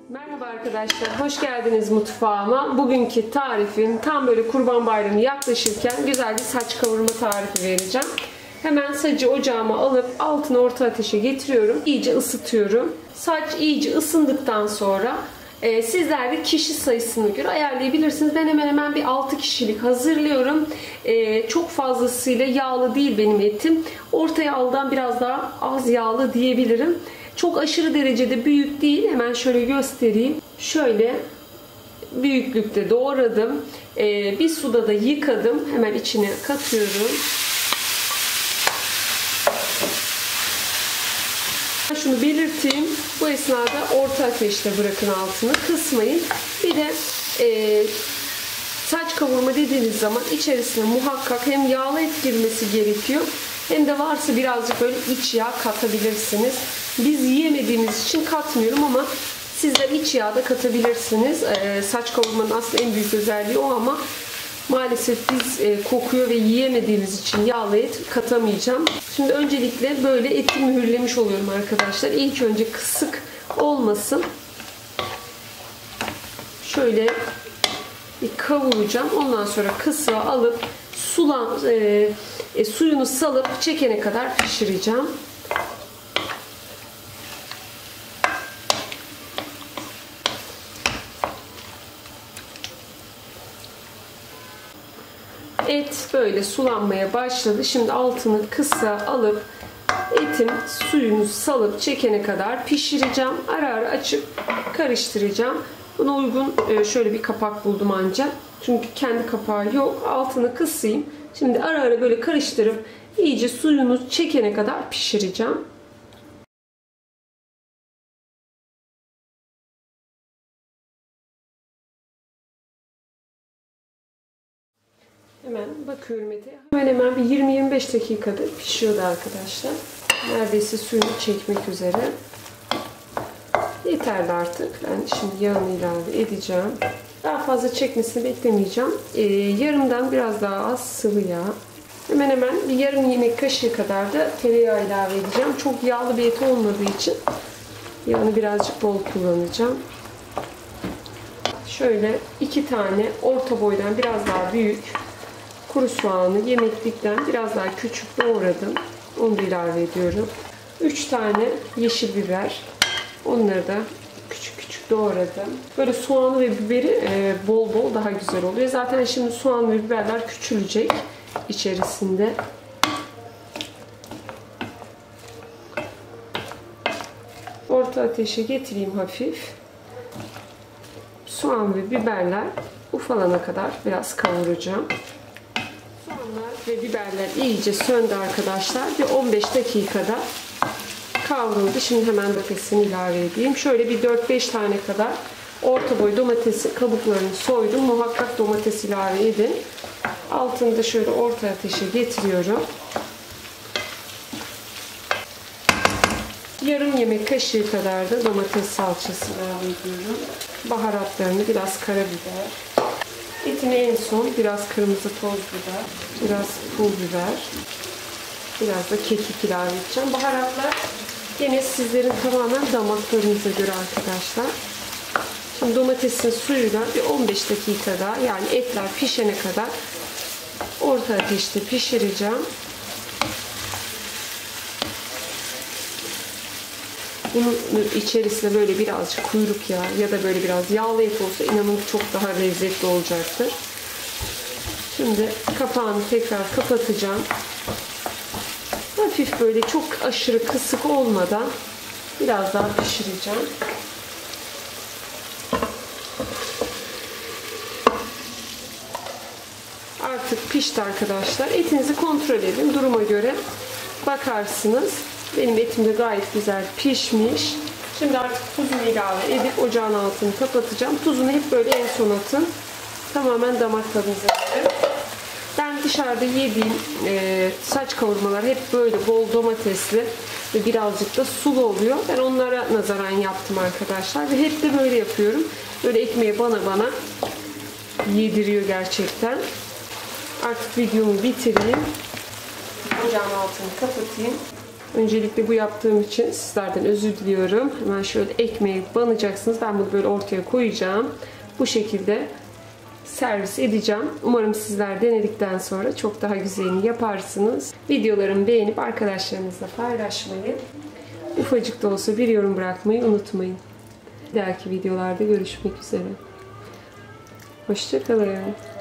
Merhaba arkadaşlar, hoş geldiniz mutfağıma. Bugünkü tarifim tam böyle Kurban Bayramı yaklaşırken güzel bir saç kavurma tarifi vereceğim. Hemen sacı ocağıma alıp altını orta ateşe getiriyorum. İyice ısıtıyorum. Saç iyice ısındıktan sonra sizler de kişi sayısına göre ayarlayabilirsiniz. Ben hemen bir 6 kişilik hazırlıyorum. Çok fazlasıyla yağlı değil benim etim. Orta yağlıdan biraz daha az yağlı diyebilirim. Çok aşırı derecede büyük değil. Hemen şöyle göstereyim. Şöyle büyüklükte doğradım. Bir suda da yıkadım. Hemen içine katıyorum. Şunu belirteyim. Bu esnada orta ateşte bırakın, altını kısmayın. Bir de saç kavurma dediğiniz zaman içerisine muhakkak hem yağlı et girmesi gerekiyor, hem de varsa birazcık böyle iç yağ katabilirsiniz. Biz yiyemediğimiz için katmıyorum ama sizler iç yağ da katabilirsiniz. Saç kavurmanın aslında en büyük özelliği o ama maalesef biz kokuyor ve yiyemediğimiz için yağlı et katamayacağım. Şimdi öncelikle böyle eti mühürlemiş oluyorum arkadaşlar. İlk önce kısık olmasın. Şöyle bir kavuracağım. Ondan sonra kısığa alıp suyunu salıp çekene kadar pişireceğim. Et böyle sulanmaya başladı. Şimdi altını kısa alıp etin suyunu salıp çekene kadar pişireceğim. Ara ara açıp karıştıracağım. Buna uygun şöyle bir kapak buldum ancak. Çünkü kendi kapağı yok. Altını kısayım. Şimdi ara ara böyle karıştırıp iyice suyunu çekene kadar pişireceğim. Hemen bakıyorum ete. Hemen bir 20-25 dakikadır pişiyordu arkadaşlar. Neredeyse suyunu çekmek üzere. Yeterli artık. Ben şimdi yağını ilave edeceğim. Daha fazla çekmesini beklemeyeceğim. Yarımdan biraz daha az sıvı yağ. Hemen bir yarım yemek kaşığı kadar da tereyağı ilave edeceğim. Çok yağlı bir et olmadığı için yağını birazcık bol kullanacağım. Şöyle 2 tane orta boydan biraz daha büyük kuru soğanı yemeklikten biraz daha küçük doğradım. Onu da ilave ediyorum. 3 tane yeşil biber. Onları da küçük küçük doğradım. Böyle soğanı ve biberi bol bol daha güzel oluyor. Zaten şimdi soğan ve biberler küçülecek içerisinde. Orta ateşe getireyim hafif. Soğan ve biberler ufalana kadar biraz kavuracağım. Soğanlar ve biberler iyice söndü arkadaşlar. Bir 15 dakikada kavruldu. Şimdi hemen domatesini ilave edeyim. Şöyle bir 4-5 tane kadar orta boy domatesin kabuklarını soydum. Muhakkak domates ilave edin. Altını da şöyle orta ateşe getiriyorum. Yarım yemek kaşığı kadar da domates salçası ilave ediyorum. Baharatlarını biraz karabiber. Etine en son biraz kırmızı toz biber, biraz pul biber, biraz da kekik ilave edeceğim. Baharatlar yine sizlerin tamamen damaklarınıza göre arkadaşlar. Şimdi domatesin suyuyla bir 15 dakika daha, yani etler pişene kadar orta ateşte pişireceğim. Bunun içerisine böyle birazcık kuyruk yağı ya da böyle biraz yağlı et olsa inanın çok daha lezzetli olacaktır. Şimdi kapağını tekrar kapatacağım. Hafif böyle çok aşırı kısık olmadan biraz daha pişireceğim. Artık pişti arkadaşlar. Etinizi kontrol edin. Duruma göre bakarsınız. Benim etim de gayet güzel pişmiş. Şimdi artık tuzunu ilave edip ocağın altını kapatacağım. Tuzunu hep böyle en son atın. Tamamen damak tadınıza göre. Ben dışarıda yediğim saç kavurmalar hep böyle bol domatesli ve birazcık da sulu oluyor. Ben onlara nazaran yaptım arkadaşlar. Ve hep de böyle yapıyorum. Böyle ekmeği bana yediriyor gerçekten. Artık videomu bitireyim. Ocağın altını kapatayım. Öncelikle bu yaptığım için sizlerden özür diliyorum. Hemen şöyle ekmeği banacaksınız. Ben bunu böyle ortaya koyacağım. Bu şekilde servis edeceğim. Umarım sizler denedikten sonra çok daha güzelini yaparsınız. Videolarımı beğenip arkadaşlarınızla paylaşmayı, ufacık da olsa bir yorum bırakmayı unutmayın. Bir dahaki videolarda görüşmek üzere. Hoşça kalın.